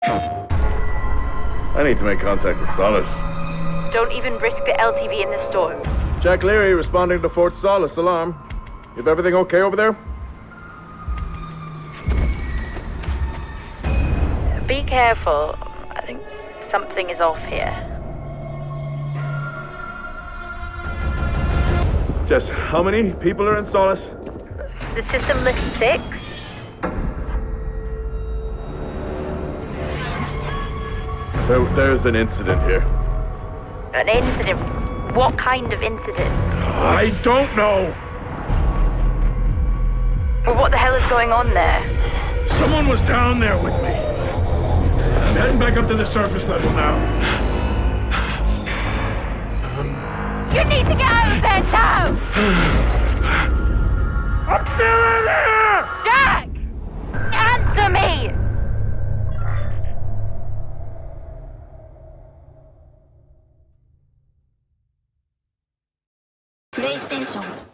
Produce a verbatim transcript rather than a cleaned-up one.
I need to make contact with Solis. Don't even risk the L T V in the storm. Jack Leary responding to Fort Solis alarm. Is everything okay over there? Be careful. I think something is off here. Jess, how many people are in Solis? The system lists six. There, there's an incident here. An incident? What kind of incident? I don't know. Well, what the hell is going on there? Someone was down there with me. I'm heading back up to the surface level now. You need to get out of there now! I'm still in here! Jack! Answer me! PlayStation